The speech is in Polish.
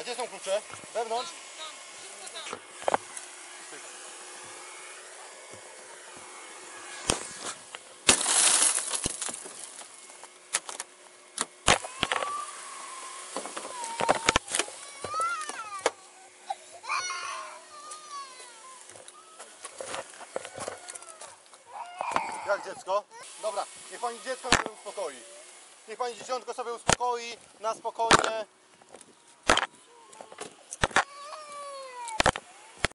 gdzie są klucze? Wewnątrz? Jak dziecko? Dobra, niech pani dziecko sobie uspokoi. Niech pani dzieciątko sobie uspokoi, na spokojnie.